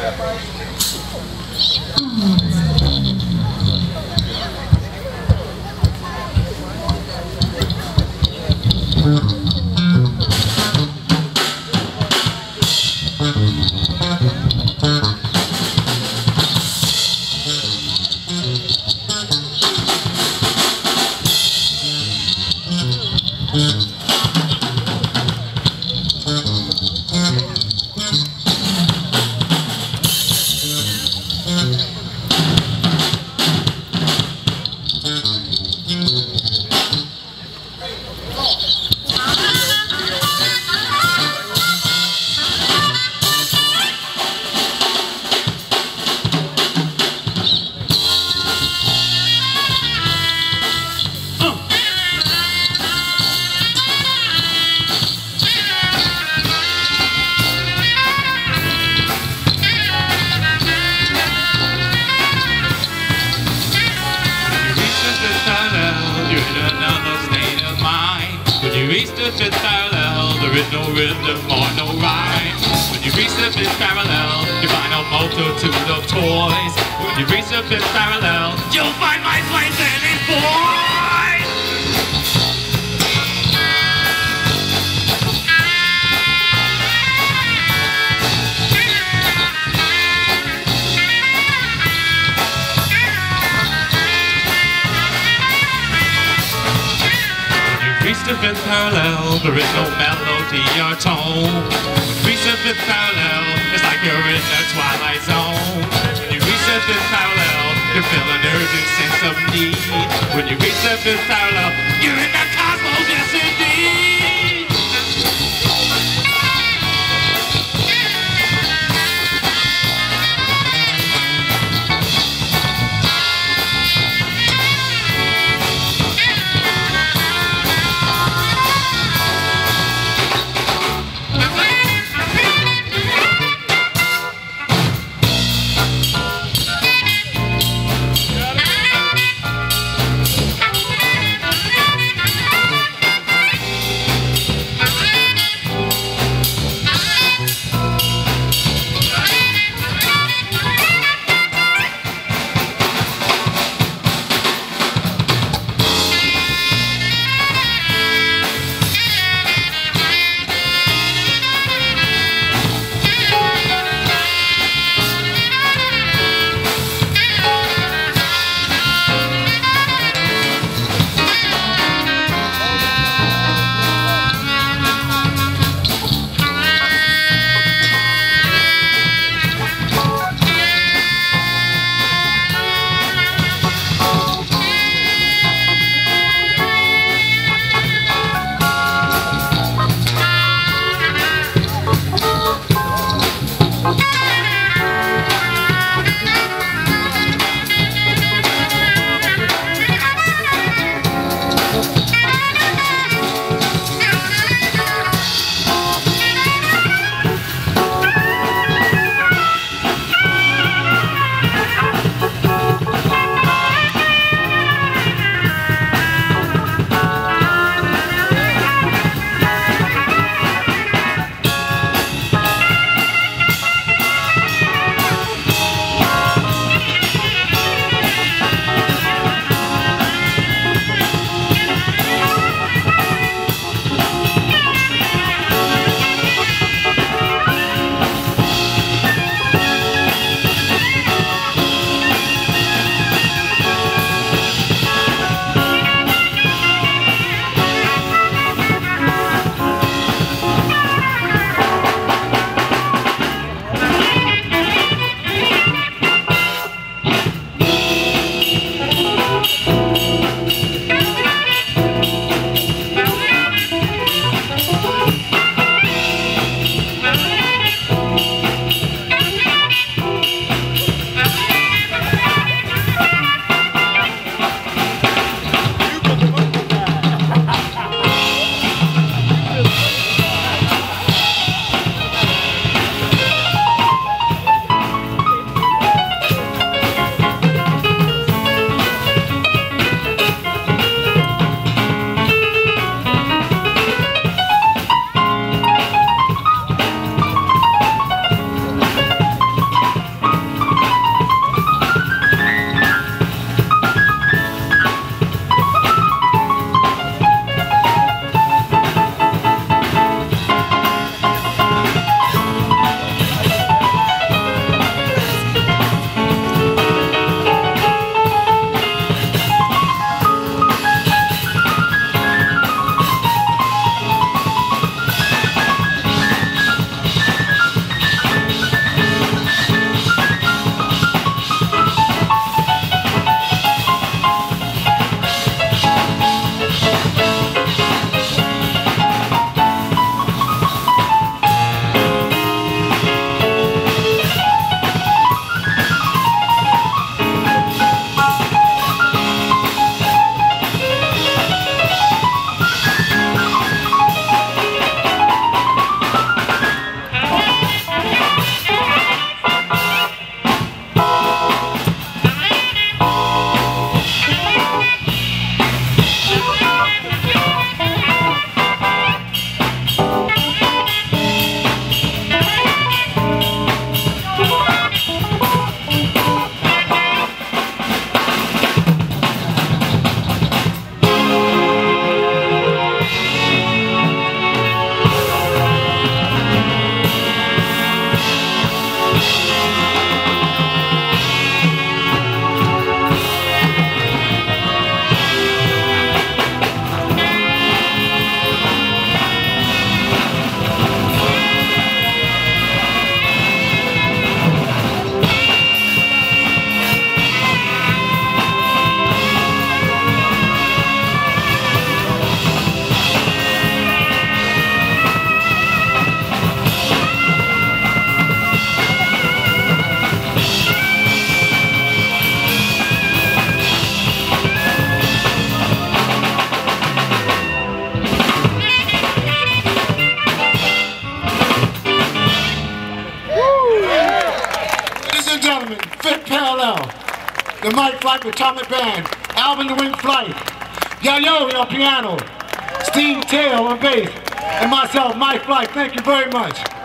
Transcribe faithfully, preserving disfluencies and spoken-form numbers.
the fifth parallel, there is no rhythm or no rhyme. When you reach the fifth parallel, you find a multitude of toys. When you reach the fifth parallel, you'll find my place and his boys. Reach the fifth parallel, there is no melody or tone. Reach the fifth parallel, it's like you're in the twilight zone. When you reach the fifth parallel, you feel an urgent sense of need. When you reach the fifth parallel, you're in the cosmos, yes indeed. and gentlemen, Fythe Parallel, the Mike Flight Atomic Band, Alban the Wing Flight, Yo-Yo on piano, Steve Tail on bass, and myself, Mike Flight. Thank you very much.